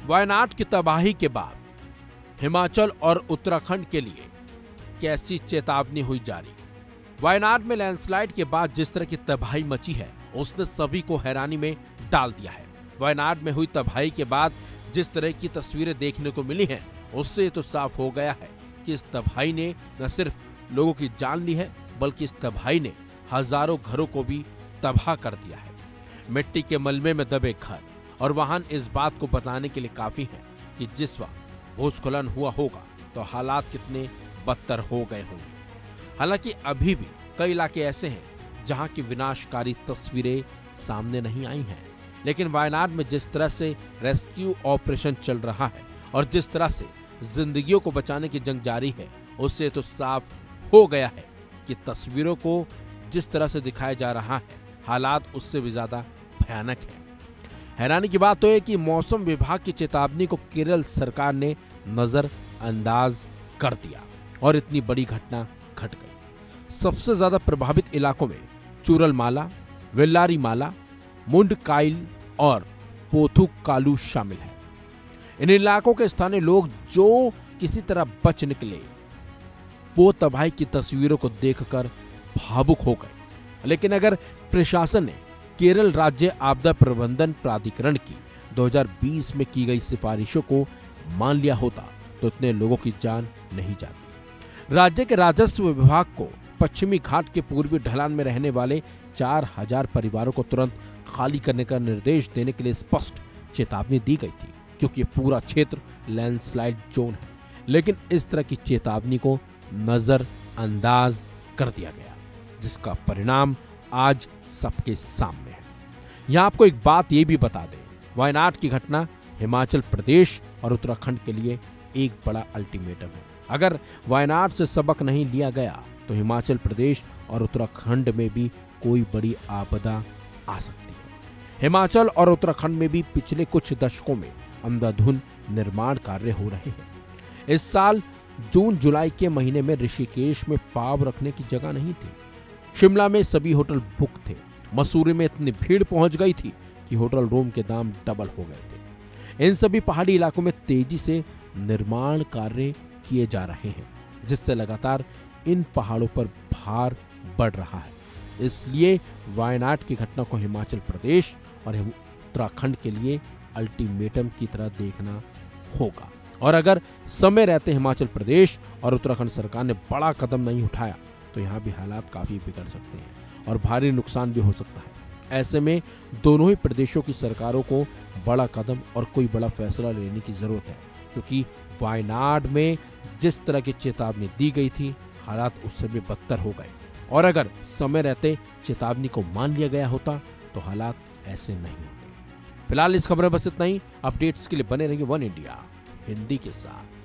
वायनाड की तबाही के बाद हिमाचल और उत्तराखंड के लिए कैसी चेतावनी हुई जारी। वायनाड में लैंडस्लाइड के बाद जिस तरह की तबाही मची है उसने सभी को हैरानी में डाल दिया है। वायनाड में हुई तबाही के बाद जिस तरह की तस्वीरें देखने को मिली हैं उससे तो साफ हो गया है कि इस तबाही ने न सिर्फ लोगों की जान ली है बल्कि इस तबाही ने हजारों घरों को भी तबाह कर दिया है। मिट्टी के मलबे में दबे घर और वाहन इस बात को बताने के लिए काफी है कि जिस वक्त भूस्खलन हुआ होगा तो हालात कितने बदतर हो गए होंगे। हालांकि अभी भी कई इलाके ऐसे हैं जहां की विनाशकारी तस्वीरें सामने नहीं आई हैं, लेकिन वायनाड में जिस तरह से रेस्क्यू ऑपरेशन चल रहा है और जिस तरह से जिंदगियों को बचाने की जंग जारी है उससे तो साफ हो गया है कि तस्वीरों को जिस तरह से दिखाया जा रहा है हालात उससे भी ज्यादा भयानक है। हैरानी की बात तो है कि मौसम विभाग की चेतावनी को केरल सरकार ने नजरअंदाज कर दिया और इतनी बड़ी घटना घट गई। सबसे ज्यादा प्रभावित इलाकों में चूरलमाला, वेल्लारीमाला, मुंडकाइल और पोथुकालू शामिल है। इन इलाकों के स्थानीय लोग जो किसी तरह बच निकले वो तबाही की तस्वीरों को देखकर भावुक हो गए। लेकिन अगर प्रशासन ने केरल राज्य आपदा प्रबंधन प्राधिकरण की 2020 में की गई सिफारिशों को मान लिया होता तो इतने लोगों की जान नहीं जाती। राज्य के राजस्व विभाग को पश्चिमी घाट के पूर्वी ढलान में रहने वाले 4000 परिवारों को तुरंत खाली करने का निर्देश देने के लिए स्पष्ट चेतावनी दी गई थी, क्योंकि ये पूरा क्षेत्र लैंडस्लाइड जोन है। लेकिन इस तरह की चेतावनी को नजरअंदाज कर दिया गया, जिसका परिणाम आज सबके सामने है। यहां आपको एक बात ये भी बता दें, वायनाड की घटना हिमाचल प्रदेश और उत्तराखंड के लिए एक बड़ा अल्टीमेटम है। अगर वायनाड से सबक नहीं लिया गया तो हिमाचल प्रदेश और उत्तराखंड में भी कोई बड़ी आपदा आ सकती है। हिमाचल और उत्तराखंड में भी पिछले कुछ दशकों में अंधाधुंध निर्माण कार्य हो रहे हैं। इस साल जून जुलाई के महीने में ऋषिकेश में पांव रखने की जगह नहीं थी। शिमला में सभी होटल बुक थे। मसूरी में इतनी भीड़ पहुंच गई थी कि होटल रूम के दाम डबल हो गए थे। इन सभी पहाड़ी इलाकों में तेजी से निर्माण कार्य किए जा रहे हैं, जिससे लगातार इन पहाड़ों पर भार बढ़ रहा है। इसलिए वायनाड की घटना को हिमाचल प्रदेश और उत्तराखंड के लिए अल्टीमेटम की तरह देखना होगा। और अगर समय रहते हिमाचल प्रदेश और उत्तराखंड सरकार ने बड़ा कदम नहीं उठाया तो यहाँ भी हालात काफी बिगड़ सकते हैं और भारी नुकसान भी हो सकता है। ऐसे में दोनों ही प्रदेशों की सरकारों को बड़ा कदम और कोई बड़ा फैसला लेने की जरूरत है, क्योंकि वायनाड में जिस तरह की चेतावनी दी गई थी हालात उससे भी बदतर हो गए। और अगर समय रहते चेतावनी को मान लिया गया होता तो हालात ऐसे नहीं होते। फिलहाल इस खबर में बस इतना ही। अपडेट्स के लिए बने रहिए वन इंडिया हिंदी के साथ।